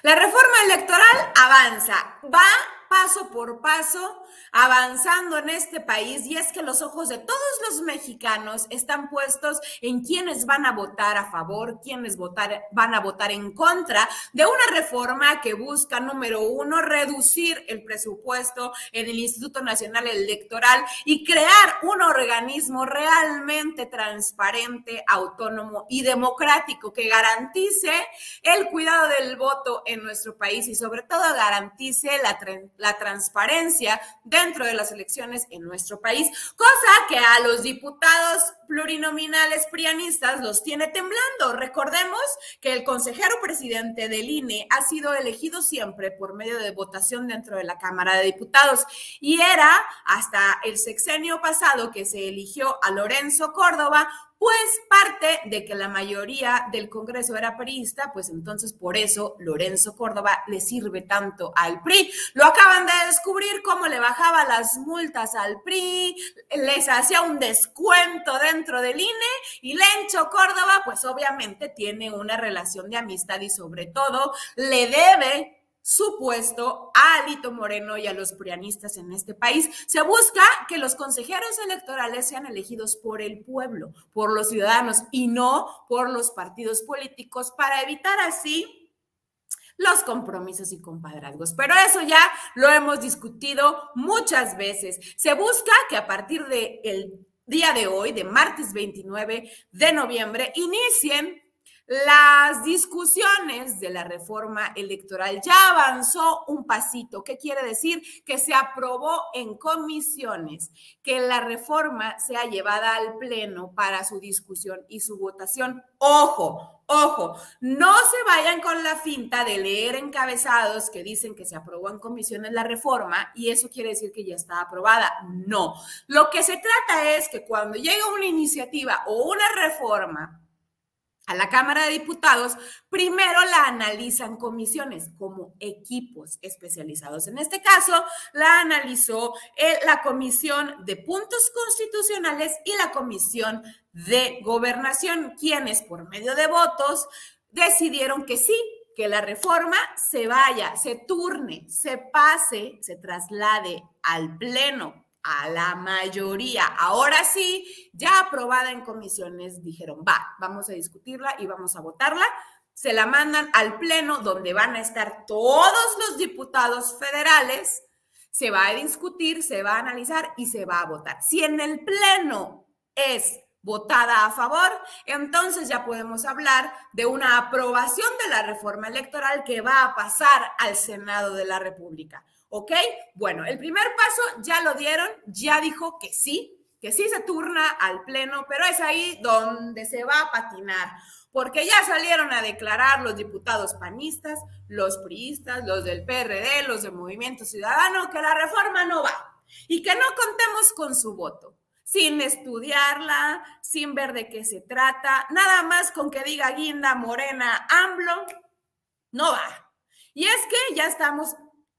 La reforma electoral avanza, va paso por paso avanzando en este país, y es que los ojos de todos los mexicanos están puestos en quienes van a votar a favor, quienes van a votar en contra de una reforma que busca, número uno, reducir el presupuesto en el Instituto Nacional Electoral y crear un organismo realmente transparente, autónomo y democrático que garantice el cuidado del voto en nuestro país y sobre todo garantice la transparencia dentro de las elecciones en nuestro país, cosa que a los diputados plurinominales prianistas los tiene temblando. Recordemos que el consejero presidente del INE ha sido elegido siempre por medio de votación dentro de la Cámara de Diputados y era hasta el sexenio pasado que se eligió a Lorenzo Córdoba, pues parte de que la mayoría del Congreso era priista, pues entonces por eso Lorenzo Córdoba le sirve tanto al PRI. Lo acaban de descubrir, cómo le bajaba las multas al PRI, les hacía un descuento dentro del INE, y Lencho Córdoba pues obviamente tiene una relación de amistad y sobre todo le debe su puesto a Alito Moreno y a los prianistas en este país. Se busca que los consejeros electorales sean elegidos por el pueblo, por los ciudadanos y no por los partidos políticos, para evitar así los compromisos y compadrazgos. Pero eso ya lo hemos discutido muchas veces. Se busca que a partir del día de hoy, de martes 29 de noviembre, inicien las discusiones de la reforma electoral. Ya avanzó un pasito. ¿Qué quiere decir? Que se aprobó en comisiones, que la reforma sea llevada al pleno para su discusión y su votación. Ojo, ojo, no se vayan con la finta de leer encabezados que dicen que se aprobó en comisiones la reforma y eso quiere decir que ya está aprobada. No, lo que se trata es que cuando llega una iniciativa o una reforma a la Cámara de Diputados, primero la analizan comisiones como equipos especializados. En este caso, la analizó la Comisión de Puntos Constitucionales y la Comisión de Gobernación, quienes por medio de votos decidieron que sí, que la reforma se vaya, se turne, se pase, se traslade al Pleno, a la mayoría. Ahora sí, ya aprobada en comisiones, dijeron, vamos a discutirla y vamos a votarla. Se la mandan al pleno, donde van a estar todos los diputados federales. Se va a discutir, se va a analizar y se va a votar. Si en el pleno es votada a favor, entonces ya podemos hablar de una aprobación de la reforma electoral que va a pasar al Senado de la República. ¿Ok? Bueno, el primer paso ya lo dieron, ya dijo que sí se turna al pleno, pero es ahí donde se va a patinar, porque ya salieron a declarar los diputados panistas, los priistas, los del PRD, los del Movimiento Ciudadano, que la reforma no va y que no contemos con su voto, sin estudiarla, sin ver de qué se trata, nada más con que diga guinda, Morena, AMLO, no va. Y es que ya estamos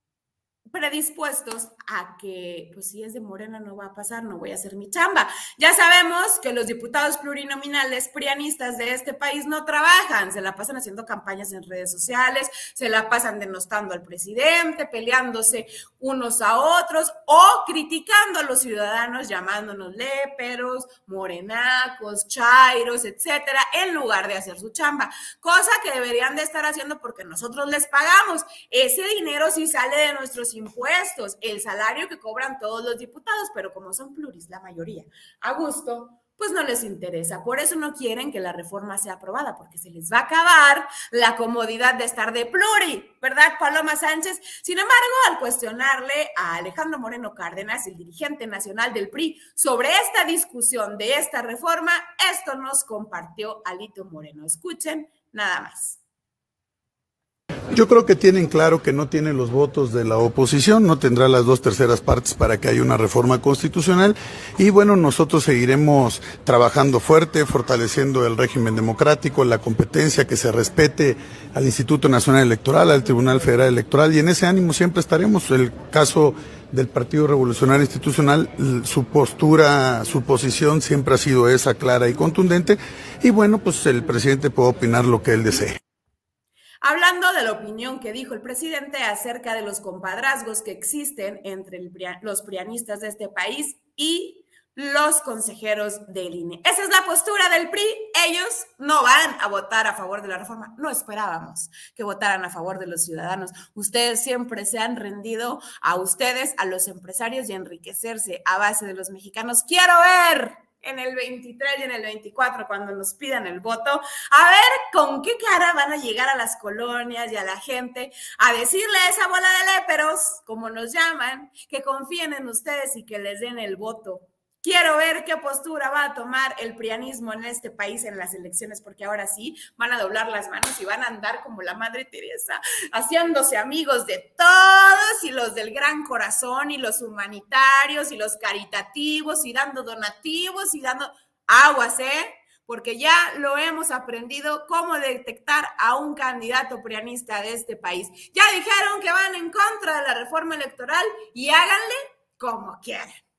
predispuestos a que, pues si es de Morena no va a pasar, no voy a hacer mi chamba. Ya sabemos que los diputados plurinominales prianistas de este país no trabajan, se la pasan haciendo campañas en redes sociales, se la pasan denostando al presidente, peleándose unos a otros o criticando a los ciudadanos, llamándonos léperos, morenacos, chairos, etcétera, en lugar de hacer su chamba, cosa que deberían de estar haciendo porque nosotros les pagamos. Ese dinero sí sale de nuestros impuestos, el salario que cobran todos los diputados, pero como son pluris, la mayoría, a gusto, pues no les interesa. Por eso no quieren que la reforma sea aprobada, porque se les va a acabar la comodidad de estar de pluri, ¿verdad, Paloma Sánchez? Sin embargo, al cuestionarle a Alejandro Moreno Cárdenas, el dirigente nacional del PRI, sobre esta discusión de esta reforma, esto nos compartió Alito Moreno. Escuchen nada más. Yo creo que tienen claro que no tienen los votos de la oposición, no tendrá las 2/3 partes para que haya una reforma constitucional y bueno, nosotros seguiremos trabajando fuerte, fortaleciendo el régimen democrático, la competencia, que se respete al Instituto Nacional Electoral, al Tribunal Federal Electoral y en ese ánimo siempre estaremos. El caso del Partido Revolucionario Institucional, su postura, su posición siempre ha sido esa, clara y contundente y bueno, pues el presidente puede opinar lo que él desee. hablando de la opinión que dijo el presidente acerca de los compadrazgos que existen entre los prianistas de este país y los consejeros del INE. Esa es la postura del PRI. Ellos no van a votar a favor de la reforma. No esperábamos que votaran a favor de los ciudadanos. Ustedes siempre se han rendido a ustedes, a los empresarios y a enriquecerse a base de los mexicanos. Quiero ver en el 23 y en el 24, cuando nos pidan el voto, a ver con qué cara van a llegar a las colonias y a la gente a decirle a esa bola de léperos, como nos llaman, que confíen en ustedes y que les den el voto. Quiero ver qué postura va a tomar el prianismo en este país en las elecciones, porque ahora sí van a doblar las manos y van a andar como la Madre Teresa, haciéndose amigos de todos y los del gran corazón y los humanitarios y los caritativos y dando donativos y dando aguas, porque ya lo hemos aprendido cómo detectar a un candidato prianista de este país. Ya dijeron que van en contra de la reforma electoral y háganle como quieran.